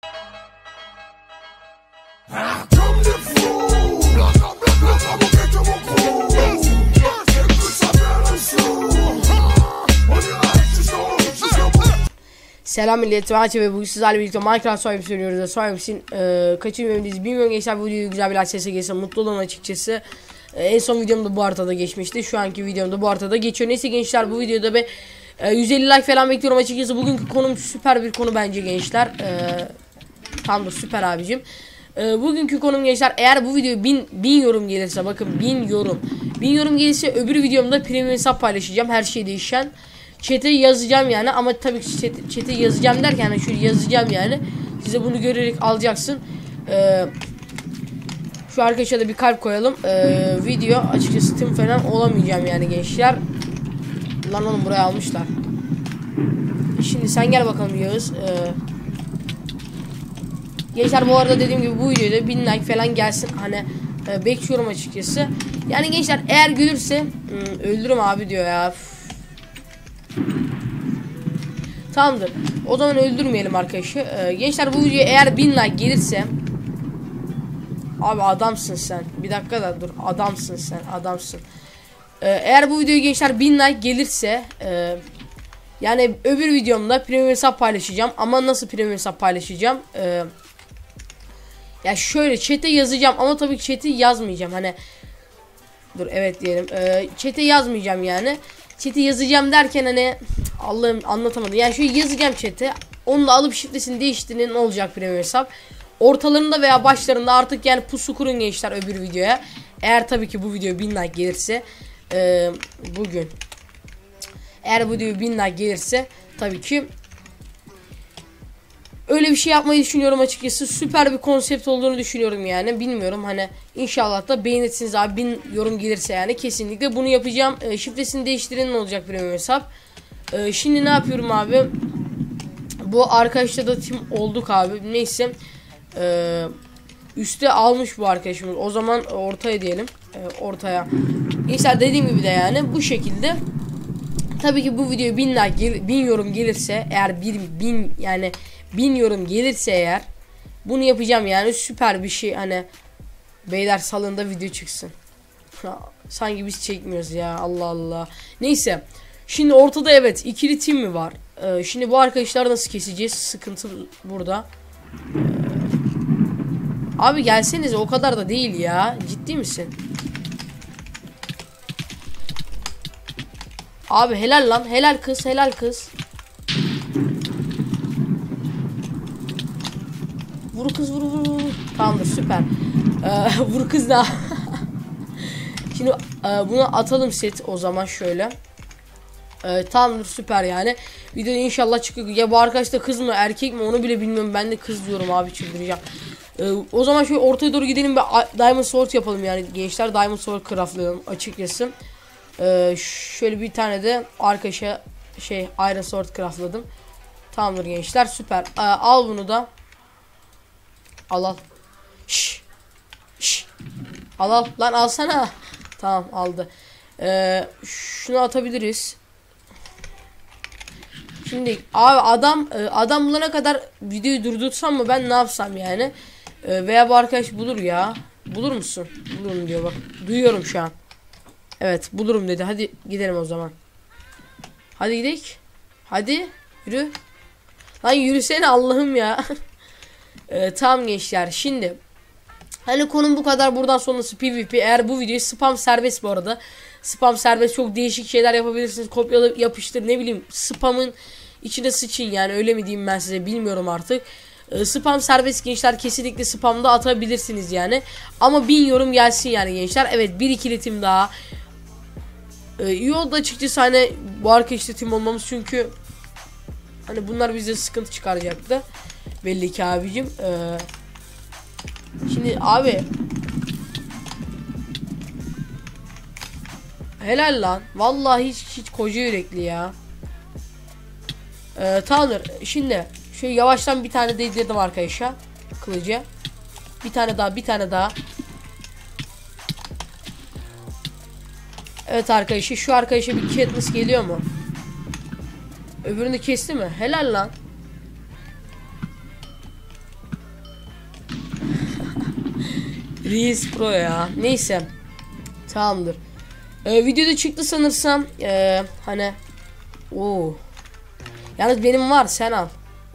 Selam millet, ve bugün sizlerle birlikte Minecraft Survival söylüyoruz. Survival'in kaçıncı bölümündeyiz bilmiyorum gençler. Bu videoyu güzel bir like sesi gelirse mutlu olurum açıkçası. En son videomda bu haritada geçmişti. Şu anki videomda bu haritada geçiyor. Neyse gençler, bu videoda 150 like falan bekliyorum açıkçası. Bugünkü konum süper bir konu bence gençler. Tam da süper abicim. Bugünkü konum gençler, eğer bu video 1000 yorum gelirse, bakın 1000 yorum gelirse öbür videomda premium hesap paylaşacağım. Her şey değişen. Chat'e yazacağım yani, ama tabii ki chat'e yazacağım derken yani şöyle yazacağım yani. Size bunu görerek alacaksın. Şu arkadaşa da bir kalp koyalım. Video açıkçası tim falan olamayacağım yani gençler. Lan oğlum, buraya almışlar. Şimdi sen gel bakalım Yağız. Gençler bu arada dediğim gibi bu videoda 1000 like falan gelsin. Hani bekliyorum açıkçası. Yani gençler eğer gelirse öldürürüm abi diyor ya. Tamamdır. O zaman öldürmeyelim arkadaşı. Gençler bu videoya eğer 1000 like gelirse, abi adamsın sen. Bir dakika da dur. Adamsın sen. Adamsın. Eğer bu videoya gençler 1000 like gelirse, yani öbür videomda premium hesap paylaşacağım. Ama nasıl premium hesap paylaşacağım? Ya şöyle chat'e yazacağım ama tabii ki chat'e yazmayacağım. Hani dur, evet diyelim. Chat'e yazmayacağım yani. Chat'e yazacağım derken hani Allah'ım anlatamadım. Yani şöyle yazacağım chat'e. Onu da alıp şifresini değiştirin, ne olacak premium hesap. Ortalarında veya başlarında artık yani pusu kurun gençler öbür videoya. Eğer tabii ki bu video 1000 like gelirse bugün. Eğer bu video 1000 like gelirse tabii ki öyle bir şey yapmayı düşünüyorum açıkçası. Süper bir konsept olduğunu düşünüyorum yani. Bilmiyorum, hani inşallah da beğenirsiniz abi. 1000 yorum gelirse yani kesinlikle bunu yapacağım. Şifresini değiştirin, ne olacak premium hesap. Şimdi ne yapıyorum abi? Bu arkadaşla da team olduk abi. Neyse. Üste almış bu arkadaşımız. O zaman ortaya diyelim. Ortaya. Neyse, dediğim gibi de yani bu şekilde. Tabii ki bu videoya 1000 like 1000 yorum gelirse, eğer 1000 yorum gelirse eğer bunu yapacağım yani. Süper bir şey, hani beyler salında video çıksın. Sanki biz çekmiyoruz ya, Allah Allah. Neyse, şimdi ortada evet ikili team mi var? Şimdi bu arkadaşlar nasıl keseceğiz? Sıkıntı burada. Abi gelsenize, o kadar da değil ya, ciddi misin? Abi helal lan, helal kız, helal kız. Vur kız, vur. Tamamdır, süper. Vur kız da. Şimdi bunu atalım set o zaman şöyle. Tamamdır, süper yani. Video inşallah çıkıyor. Ya bu arkadaş da kız mı erkek mi onu bile bilmiyorum. Ben de kız diyorum abi, çıldıracağım. O zaman şöyle ortaya doğru gidelim ve Diamond Sword yapalım yani gençler. Diamond Sword craftlayalım açıkçası. Şöyle bir tane de arkadaşa Iron Sword craftladım. Tamamdır gençler, süper. Al bunu da. Al. Şş. Al lan, alsana. Tamam, aldı. Şunu atabiliriz. Şimdi abi adam bulana kadar videoyu durdursam mı, ben ne yapsam yani? Veya bu arkadaş bulur ya. Bulur musun? Bulurum diyor, bak. Duyuyorum şu an. Evet, bulurum dedi. Hadi gidelim o zaman. Hadi gidelim. Hadi yürü. Lan yürüsene Allah'ım ya. Tamam gençler, şimdi hani konum bu kadar, buradan sonrası PvP. Eğer bu videoyu spam serbest bu arada. Spam serbest, çok değişik şeyler yapabilirsiniz. Kopyala yapıştır, ne bileyim, spamın içine sıçın yani, öyle mi diyeyim ben size, bilmiyorum artık. Spam serbest gençler, kesinlikle spamda atabilirsiniz yani. Ama 1000 yorum gelsin yani gençler. Evet, bir ikili tim daha. İyi oldu açıkçası hani bu arkadaşla tim olmamız, çünkü hani bunlar bize sıkıntı çıkaracaktı. Belli ki abicim. Şimdi abi helal lan. Vallahi hiç koca yürekli ya. Tamamdır. Şimdi şöyle yavaştan bir tane değdirdim arkadaşa. Kılıcı. Bir tane daha. Evet arkadaşlar, şu arkadaşa bir Katniss geliyor mu? Öbürünü kesti mi? Helal lan. Reis Pro ya. Neyse. Tamamdır. Videoda çıktı sanırsam. Hani. Oo. Yalnız benim var, sen al.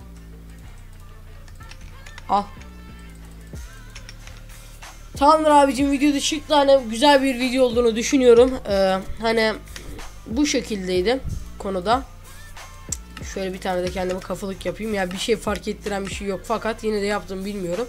Al. Tamamdır abicim, videoda çıktı, hani güzel bir video olduğunu düşünüyorum. Hani bu şekildeydi konuda. Şöyle bir tane de kendime kafalık yapayım. Ya bir şey fark ettiren bir şey yok, fakat yine de yaptım, bilmiyorum.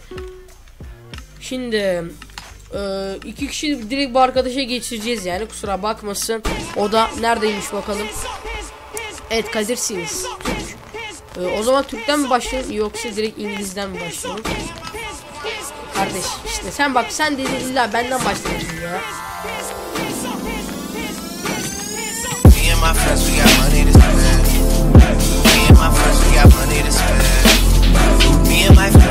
Şimdi iki kişi direkt bu arkadaşa geçireceğiz yani, kusura bakmasın. O da neredeymiş bakalım. Evet, Kadir'siniz. O zaman Türk'ten mi başlayalım yoksa direkt İngiliz'den mi başlayalım? Kardeş işte sen bak, sen dedin illa benden başlayalım ya. Me and my friends, we got money to spend. Me and my